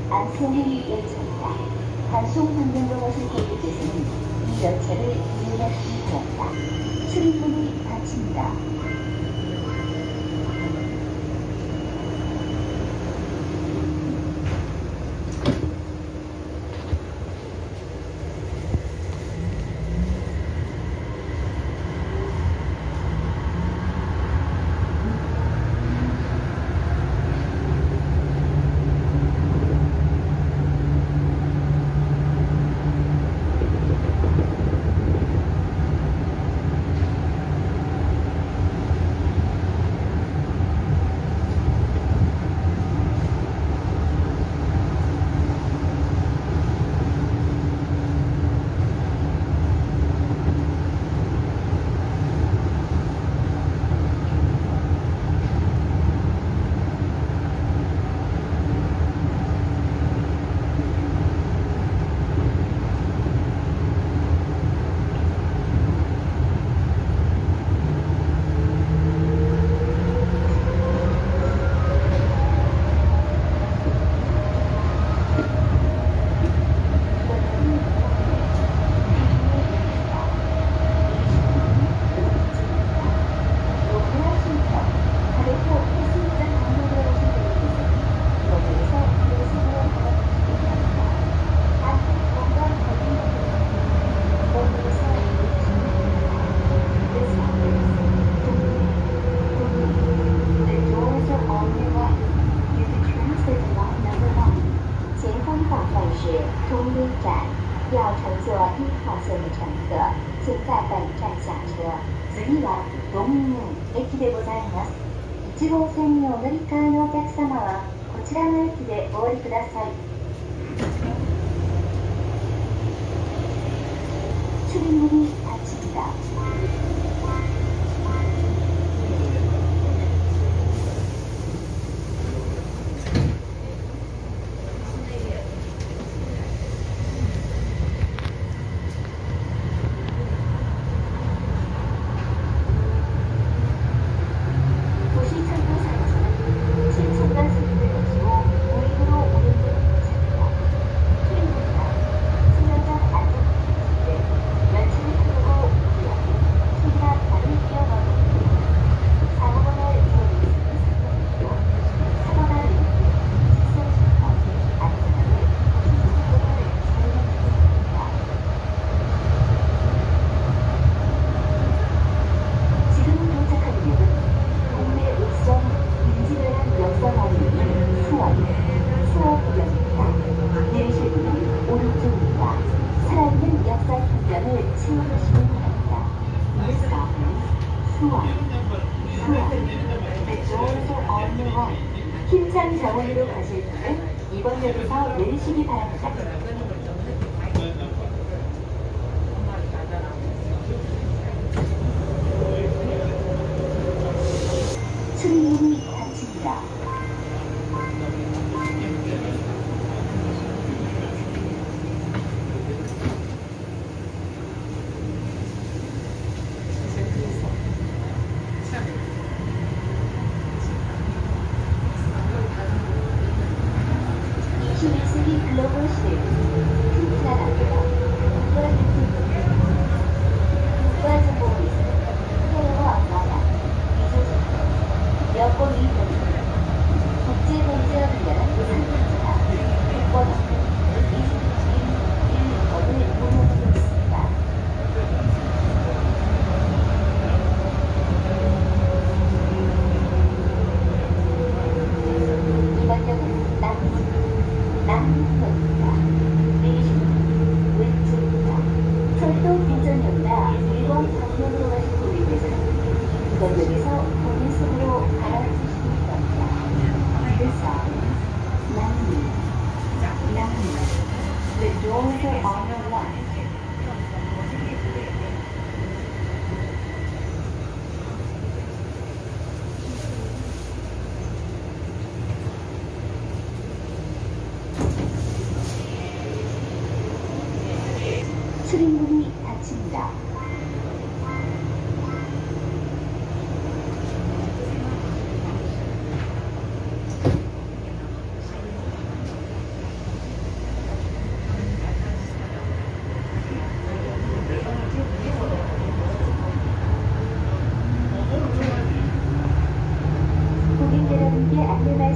안성이 열차입니다. 단속 방면으로 가실 고객께서는 이 열차를 이용하시기 바랍니다. 출입문이 닫힙니다. 출입문이 닫힙니다. 힘찬 정원으로 가실 분은 이번 역에서 내리시기 바랍니다. 출입문이 닫힙니다. 글로벌 시대는 큰 나라고요. 국가정보위성, 해외와 만화, 미소식, 여권 위반, 국제범죄와 관련한 상담자가 국권 없는 21건을 운영하고 있습니다. 이번 역은 남문역입니다. 내리시는 왼쪽입니다. 철도 빈전역이나 일본 방면으로 가실 고객께서는 이번 역에서 본인 속으로 갈아타시기 바랍니다. 그래서 남문. The doors are on your left. 출입문이 닫힙니다.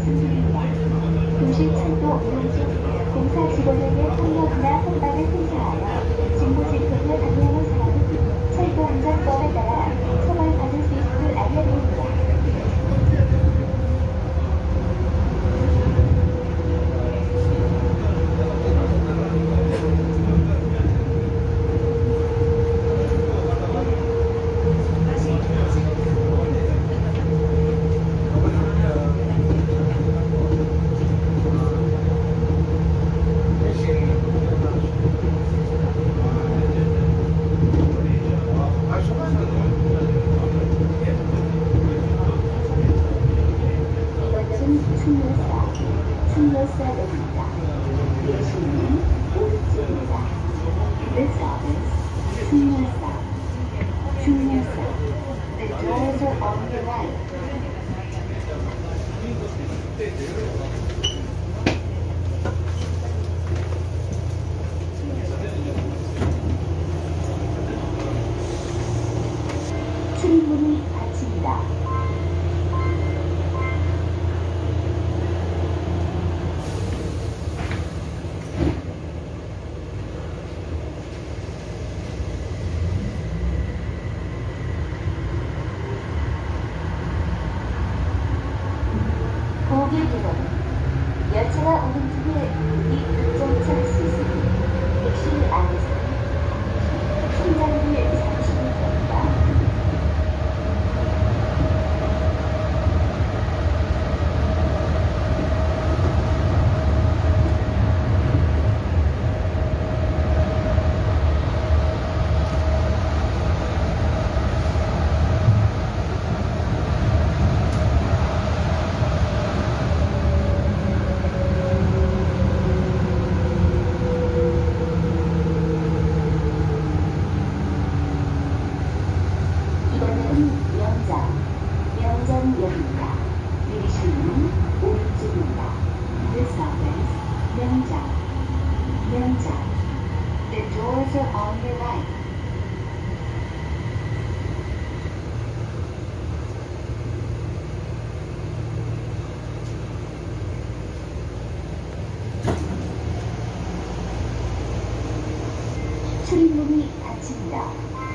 진행 중입니다. 도시철도 이용 중 공사 직원에게 폭력이나 폭발을 행사하여 진보질서를 방해하는 사람은 철도안전법에 따라 처벌받을 수 있음을 알려드립니다. 충렬사역입니다. 내리시는 오른쪽입니다. This office, 충렬사. The doors are on your right. 출입문이 닫힙니다. 고객 여러분, 열차가 오른쪽에 문이 급정차할 수 있으니 택시 안에서는 승강을 잠시만 겁니다. 명장역입니다. 내리시는 오른쪽입니다. This office, 명장. The doors are on your right. 출입문이 닫힙니다.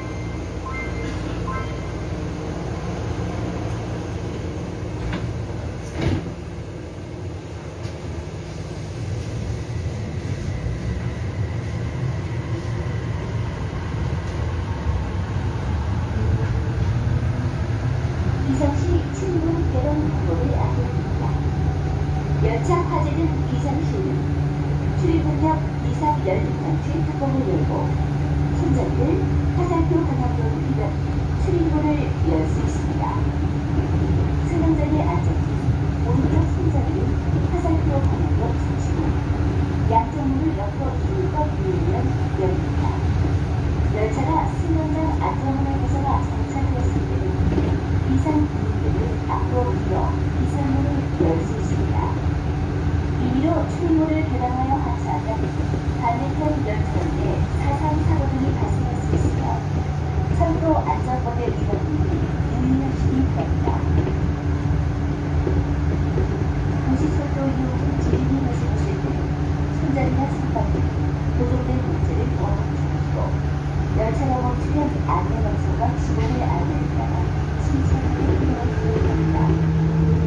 비상시 출입문 개방 방법을 알려드립니다. 열차 화재는 비상시는 출입문역 이상 열리면 뚜껑을 열고 손잡이를 화살표 방향으로 휘면 출입문을 열 수 있습니다. 승강장의 안전은 오른쪽 손잡이를 화살표 방향으로 붙이고 양쪽 문을 옆으로 힘껏 누르면 열립니다. 열차가 승강장 안전문을 벗어나 정차되었을 때는 비상 구문들을 앞으로 밀어 비상문을 열 수 있습니다. 임의로 출입문을 개방하여 하차하면 반대편 열차에 사상 사고 등이 발생할 수 있으며 철도 안전법의 위반이 유의하시기 바랍니다. 도시철도 이용 중 지진이 발생하실 때는 손잡이나 선박등 고정된 문제를 멈추시고 열차가 멈추면 안내방송과 직원의 안내를 따라 신청을 이용하시기 바랍니다.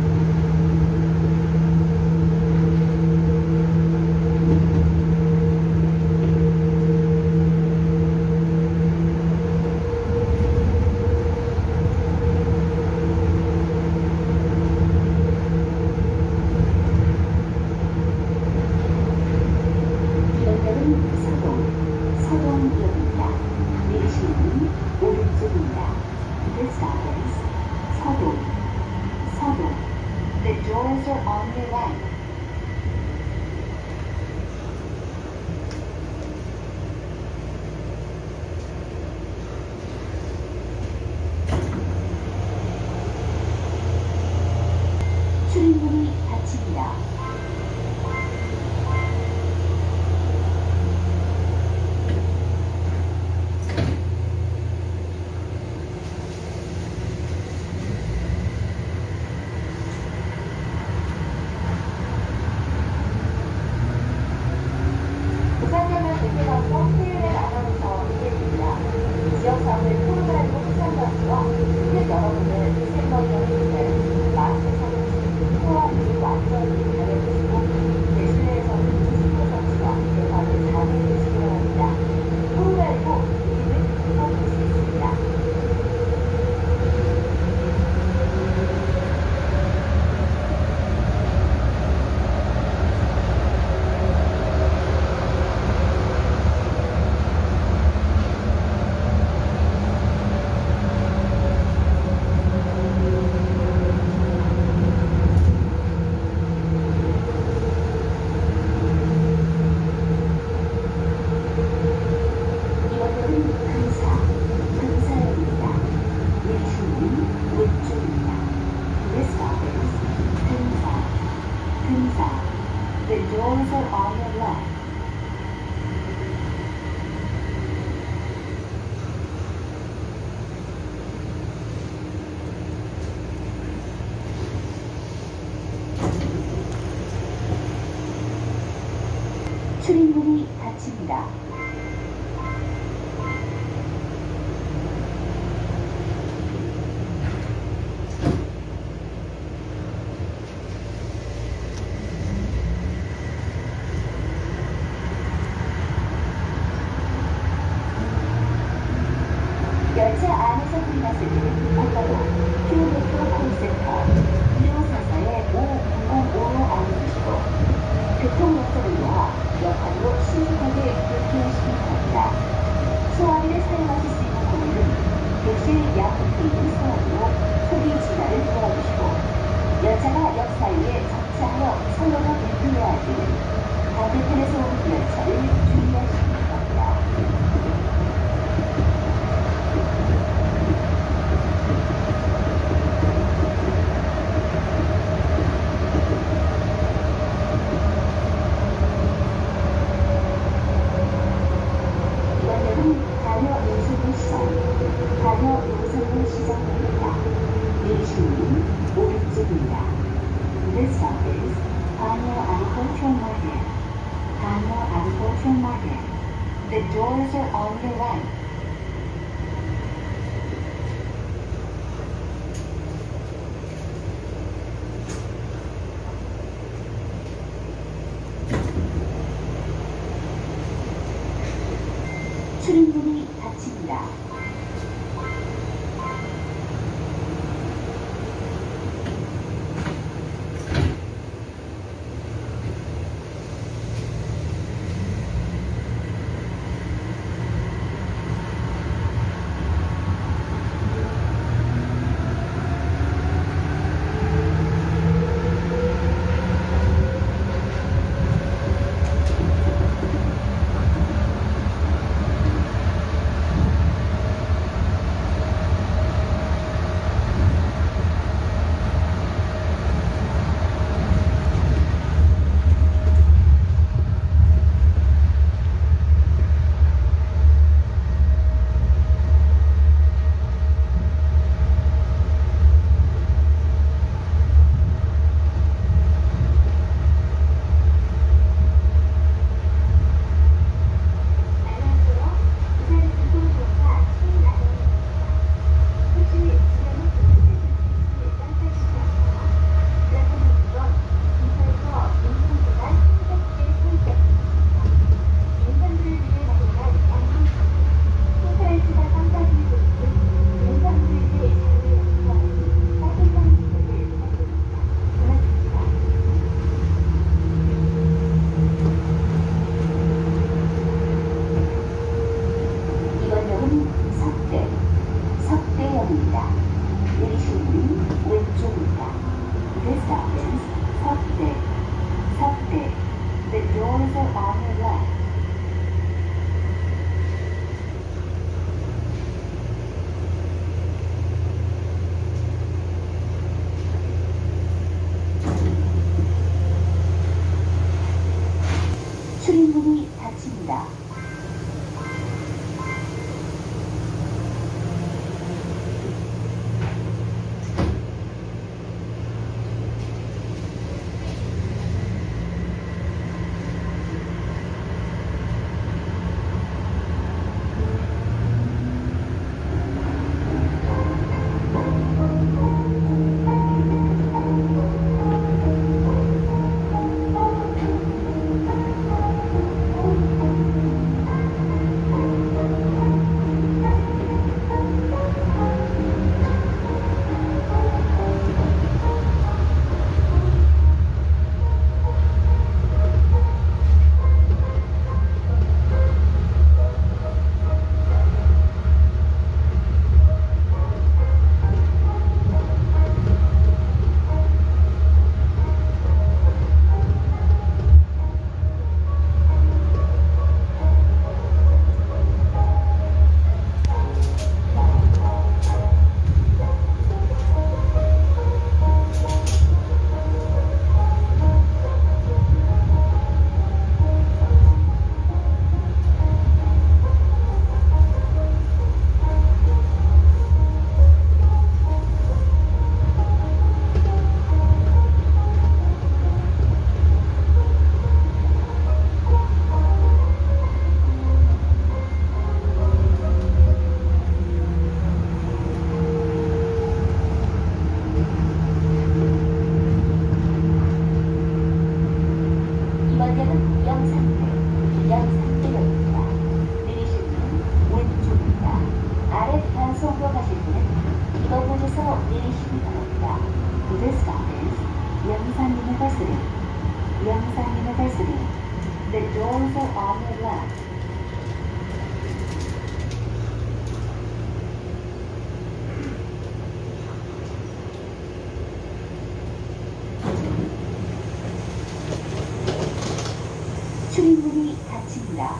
서동역입니다. 내리시는 오른쪽입니다. This office, 서동. The doors are on your right. 출입문이 닫힙니다. 닫힙니다. 열차 안에서 불났을 때는 곧바로 큐메트로 콜센터 1544의 5005로 알려주시고 교통용서를와 역할로 신속하게 불쾌하시기 바랍니다. 소화기를 사용하실 수 있는 고객은 객실 양옆에 있는 소화기로 소비 진화를 도와주시고 열차가 역 사이에 정차하여 선로가 불편해야 할 때는 반대편에서 오는 열차를 주의하시기 바랍니다. 내리시는 오른쪽입니다. This stop is Hanyo Agricultural Market. Hanyo Agricultural Market. The doors are on your right. 출입문이 닫힙니다. 석대역입니다. 내리시는 왼쪽입니다. This stop is 석대. 석대. The doors are on your left. 출입문이 닫힙니다. 내리시기 바랍니다. This stop is Yongsan University. Yongsan University. The doors are on your left. 출입문이 닫힙니다.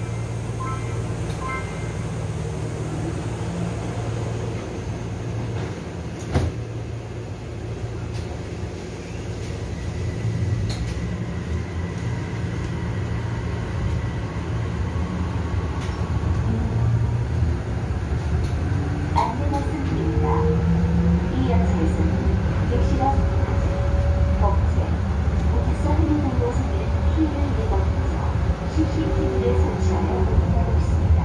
안내 말씀드립니다. 이 열차에서는 객실과 법제, 기사 행위로 생기는 피해를 예방하면서 CCTV를 설치하여 운행하고 있습니다.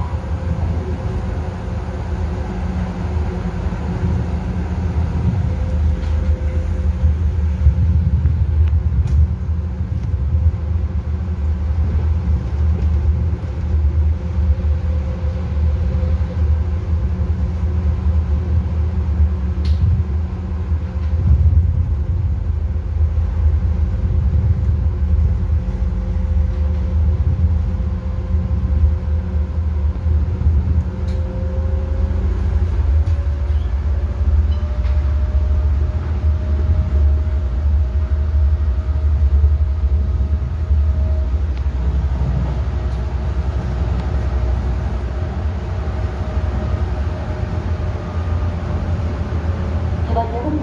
이번 역은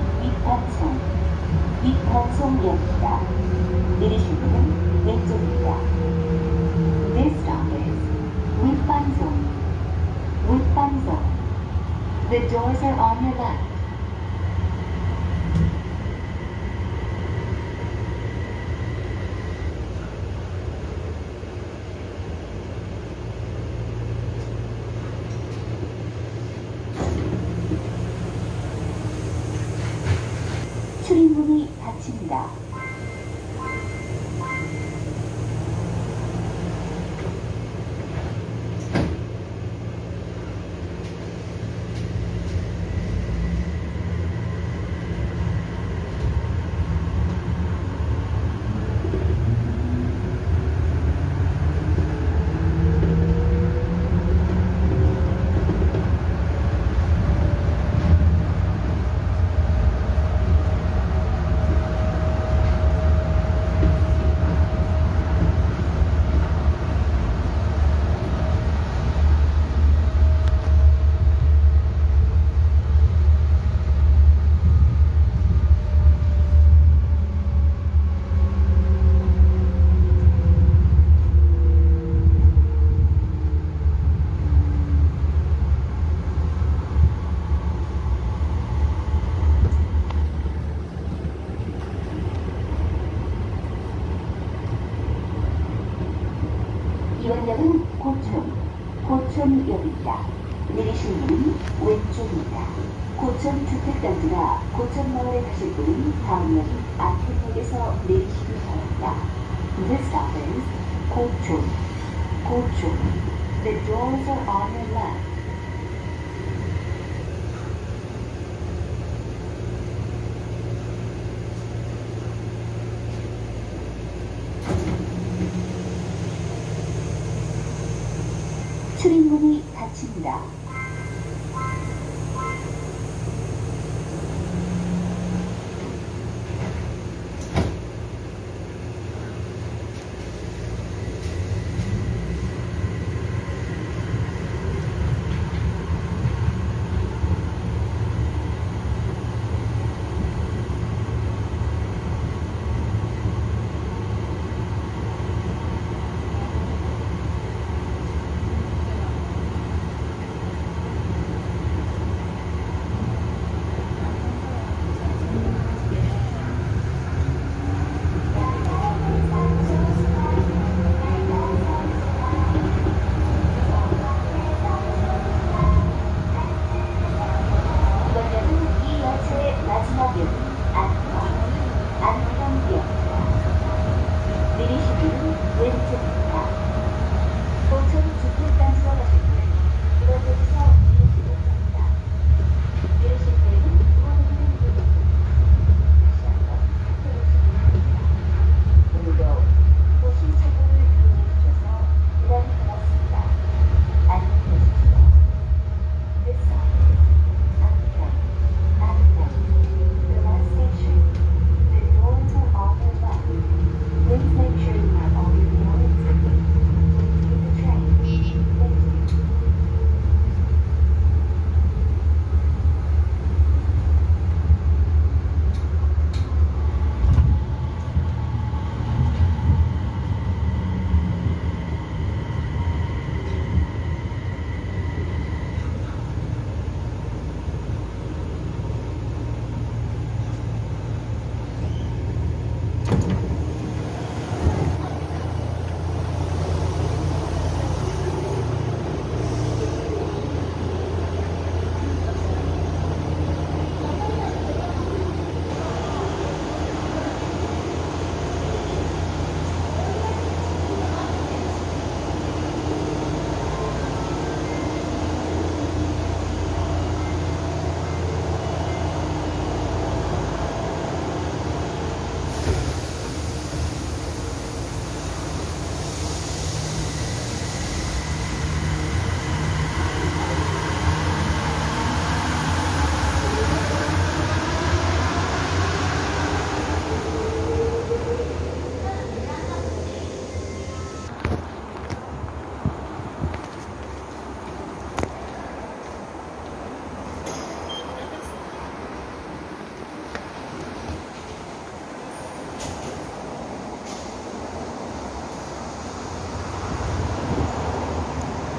윗방송역입니다. 내리실 문은 왼쪽입니다. This stop is 윗방송. The doors are on your left. 출입문이 닫힙니다. 이번 역은 고촌역입니다. 내리실 문은 왼쪽입니다. 고촌 주택단지나 고촌마을에 가실 분은 다음 역인 안현역에서 내리시기 바랍니다. This stop is 고촌. The doors are on your left. 출입문이 닫힙니다.